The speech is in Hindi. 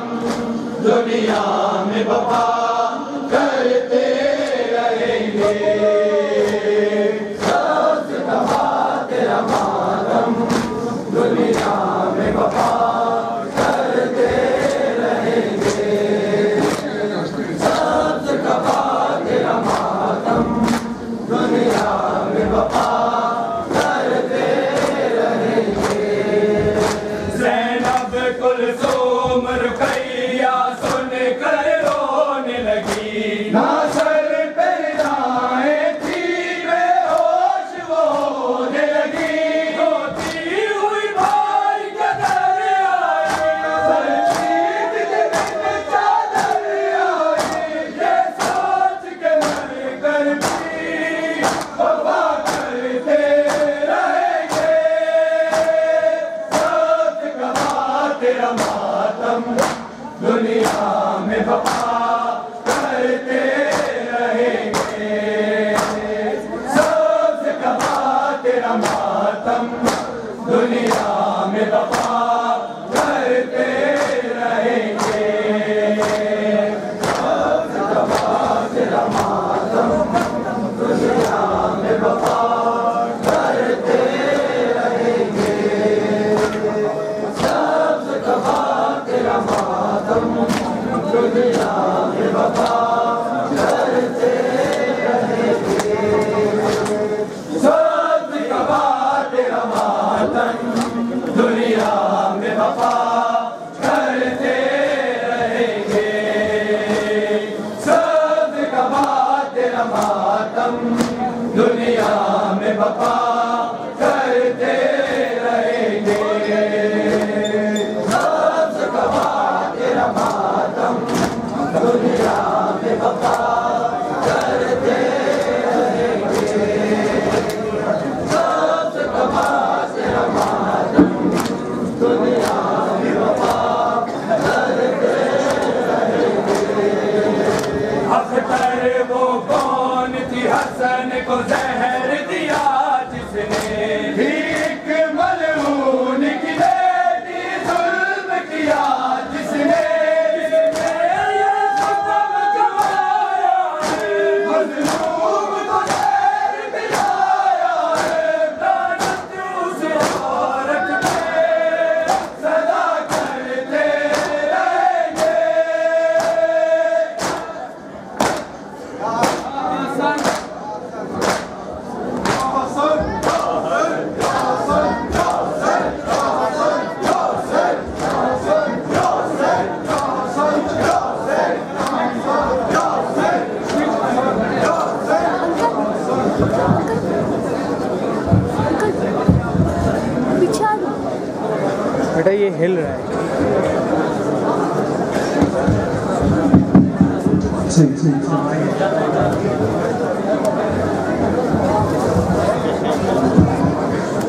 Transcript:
दुनिया में वफा करते रहेंगे। सबसे कहा तेरा मातम, दुनिया में वफा करते रहेंगे। सबसे कहा तेरा मातम, दुनिया में वफा करते रहेंगे। ज़ैनब कुलसूम रुक़ैया सुन कर रोने लगी, ना सर पे दाएं थी बेहोश वो होने लगी। रोती हुई भाई के दर आई, सर चीर के बिन चादर आई। ये सोच के मर कर भी वफा करते रहेंगे। सोच कहा तेरा मातम, दुनिया में वफा करते रहेंगे। सबसे कहा तेरा मातम, दुनिया में वफा करते रहेंगे। सबसे कहा तेरा मातम, दुनिया में वफा करते रहेंगे। सबसे कहा तेरा मातम, दुनिया में वफा करते रहेंगे। सबसे कहा तेरा मातम, दुनिया में वफा करते रहेंगे। सबसे कहा तेरा मातम, दुनिया में वफा करते रहेंगे। सबसे कहा तेरा मातम, दुनिया में वफा करते रहेंगे। सबसे कहा तेरा मातम, दुनिया में वफा करते रहेंगे। अख्तर वो कौन थी हसन को जहर दिया जिसने, एक मलऊन की बेटी जुल्म किया जिसने। मज़लूम को ज़हर पिलाया है, लानत उस औरत पे सदा करते रहेंगे। बेटा ये हिल रहा है। ठीक ठीक।